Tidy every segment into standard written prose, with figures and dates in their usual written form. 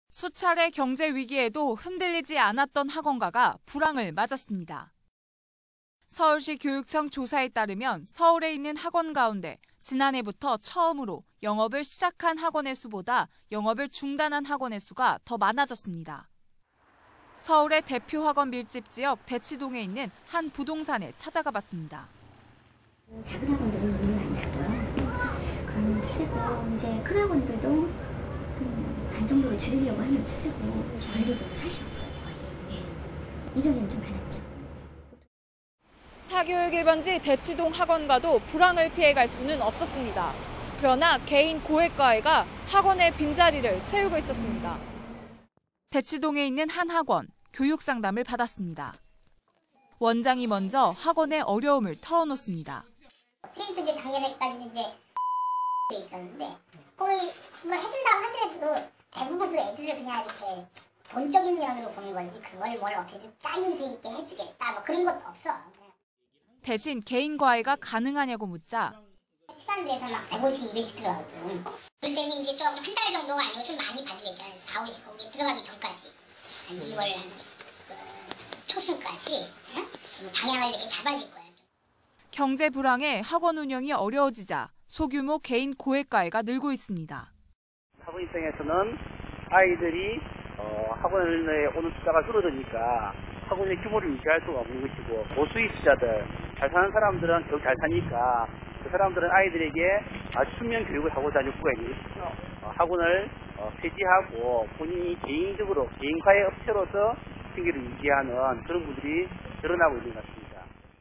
수차례 경제 위기에도 흔들리지 않았던 학원가가 불황을 맞았습니다. 서울시 교육청 조사에 따르면 서울에 있는 학원 가운데 지난해부터 처음으로 영업을 시작한 학원의 수보다 영업을 중단한 학원의 수가 더 많아졌습니다. 서울의 대표 학원 밀집 지역 대치동에 있는 한 부동산에 찾아가 봤습니다. 작은 학원들은 문을 안 닫고요. 그런 추세고 이제 큰 학원들도 반 정도로 줄이려고 하는 추세고 관리가 사실 없어요. 거의. 이전에는 좀 많았죠. 사교육 1번지 대치동 학원가도 불황을 피해갈 수는 없었습니다. 그러나 개인 고액과외가 학원의 빈자리를 채우고 있었습니다. 대치동에 있는 한 학원, 교육 상담을 받았습니다. 원장이 먼저 학원의 어려움을 털어놓습니다. 수입들이 작년에까지 이제 있었는데 거의 뭐 해준다고 하더라도 대부분 그 애들을 그냥 이렇게 돈적인 면으로 보는 건지 그걸 뭘 어떻게든 짜임새 있게 해주겠다 뭐 그런 것도 없어. 대신 개인 과외가 가능하냐고 묻자 시간 내서 막 150, 200씩 들어가거든. 그럴 때는 이제 좀 한 달 정도가 아니고 좀 많이 받으겠죠. 4, 5일 거기 들어가기 전까지. 한 2월 초순까지 좀 방향을 이렇게 잡아줄 거야. 경제 불황에 학원 운영이 어려워지자 소규모 개인 고액과외가 늘고 있습니다. 학원 입장에서는 아이들이 학원에 오는 숫자가 줄어드니까 학원의 규모를 유지할 수가 없는 것이고 고수입자들, 잘 사는 사람들은 결국 잘 사니까 그 사람들은 아이들에게 수면 교육을 하고 다닐 수가 있는 것이죠. 학원을 폐지하고 본인이 개인적으로 개인 과외 업체로서 생계를 유지하는 그런 분들이 늘어나고 있는 것 같습니다.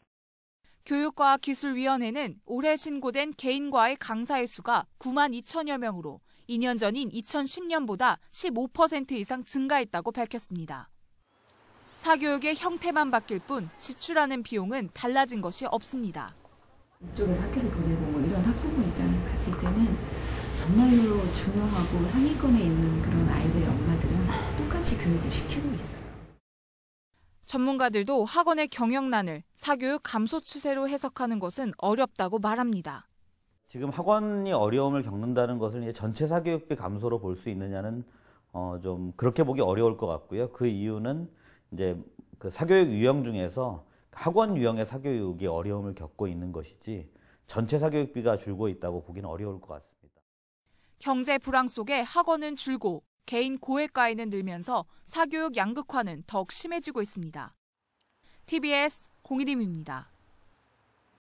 교육과학기술위원회는 올해 신고된 개인 과외 강사의 수가 9만 2천여 명으로 2년 전인 2010년보다 15% 이상 증가했다고 밝혔습니다. 사교육의 형태만 바뀔 뿐 지출하는 비용은 달라진 것이 없습니다. 이쪽에서 학교를 보내고 뭐 이런 학부모 입장에서 봤을 때는 정말로 중요하고 상위권에 있는 그런 아이들의 엄마들은 똑같이 교육을 시키고 있어요. 전문가들도 학원의 경영난을 사교육 감소 추세로 해석하는 것은 어렵다고 말합니다. 지금 학원이 어려움을 겪는다는 것을 이제 전체 사교육비 감소로 볼 수 있느냐는 좀 그렇게 보기 어려울 것 같고요. 그 이유는 이제 그 사교육 유형 중에서 학원 유형의 사교육이 어려움을 겪고 있는 것이지 전체 사교육비가 줄고 있다고 보기는 어려울 것 같습니다. 경제 불황 속에 학원은 줄고 개인 고액과외는 늘면서 사교육 양극화는 더욱 심해지고 있습니다. TBS 공일임입니다.